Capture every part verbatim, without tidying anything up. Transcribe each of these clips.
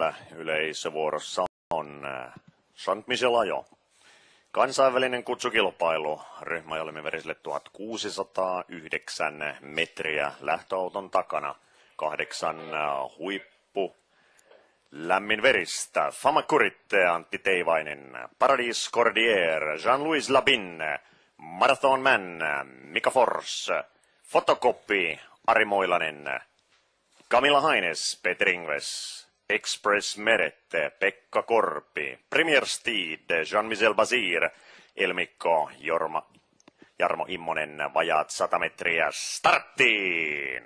Täällä yleisövuorossa on Saint-Michel-ajo. Kansainvälinen kutsukilpailu ryhmäjalmiverisille tuhatkuusisataayhdeksän metriä lähtöauton takana. Kahdeksan huippu lämminveristä. Fama Kuritte, Antti Teivainen, Paradis Cordier, Jean-Louis Labin, Marathon Man, Mika Fors, Fotokoppi, Ari Moilanen, Camilla Haines, Peter Ingves, Express Meret, Pekka Korpi, Premier Steed, Jean-Michel Basir, Elmikko, Jorma, Jarmo Immonen, vajaat sata metriä starttiin!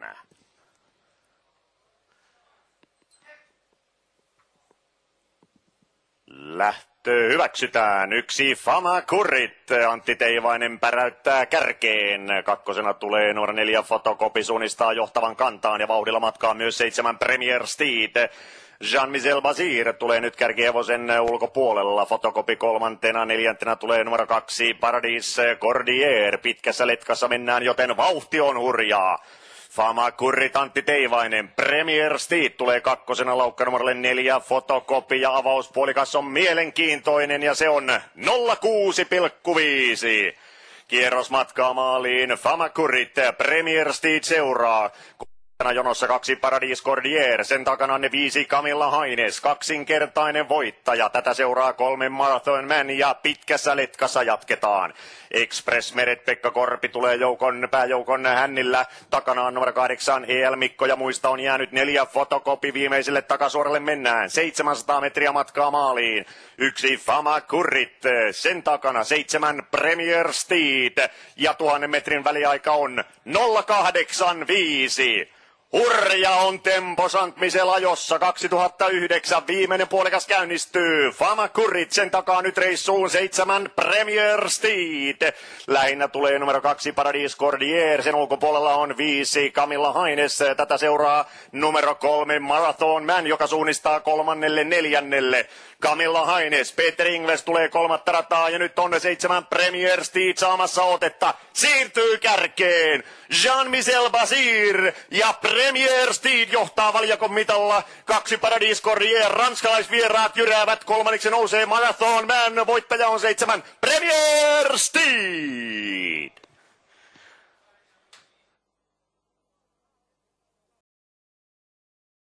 Lähtö hyväksytään. Yksi Fama Kurit. Antti Teivainen päräyttää kärkeen. Kakkosena tulee numero neljä Fotokopi, suunnistaa johtavan kantaan ja vauhdilla matkaa myös seitsemän Premier Steed. Jean-Michel Basir tulee nyt kärkihevosen ulkopuolella. Fotokopi kolmantena, neljäntenä tulee numero kaksi Paradis Cordier. Pitkässä letkassa mennään, joten vauhti on hurjaa. Fama Kurit, Antti Teivainen, Premier Steed tulee kakkosena, laukka numerolle neljä, Fotokopi ja avauspuolikas on mielenkiintoinen ja se on nolla kuusi pilkku viisi. Kierros matkaa maaliin, Fama Kurit, Premier Steed seuraa. Jonossa kaksi Paradis Cordier, sen takana ne viisi Camilla Haines, kaksinkertainen voittaja. Tätä seuraa kolme Marathon Man ja pitkässä letkassa jatketaan. Express Meret, Pekka Korpi tulee joukon, pääjoukon hännillä. Takana on numero kahdeksan E L Mikko ja muista on jäänyt neljä Fotokopi, viimeiselle takasuoralle mennään. seitsemänsataa metriä matkaa maaliin. Yksi Fama Kurit, sen takana seitsemän Premier Steed ja tuhannen metrin väliaika on nolla kahdeksan viisi. Hurja on tempo Saint-Michel-ajossa kaksituhattayhdeksän. Viimeinen puolikas käynnistyy. Fama Kurit, sen takaa nyt reissuun seitsemän Premier Steed. Lähinnä tulee numero kaksi Paradis Cordier. Sen ulkopuolella on viisi Camilla Haines. Tätä seuraa numero kolme Marathon Man, joka suunnistaa kolmannelle neljännelle. Camilla Haines, Peter Ingves tulee kolmatta rataa ja nyt on seitsemän Premier Steed saamassa otetta. Siirtyy kärkeen. Jean-Michel Basir ja Premier Steed johtaa valjakon mitalla. Kaksi Paradis Cordier, ranskalaisvieraat jyräävät. Kolmanneksi nousee Marathon Man. Voittaja on seitsemän Premier Steed.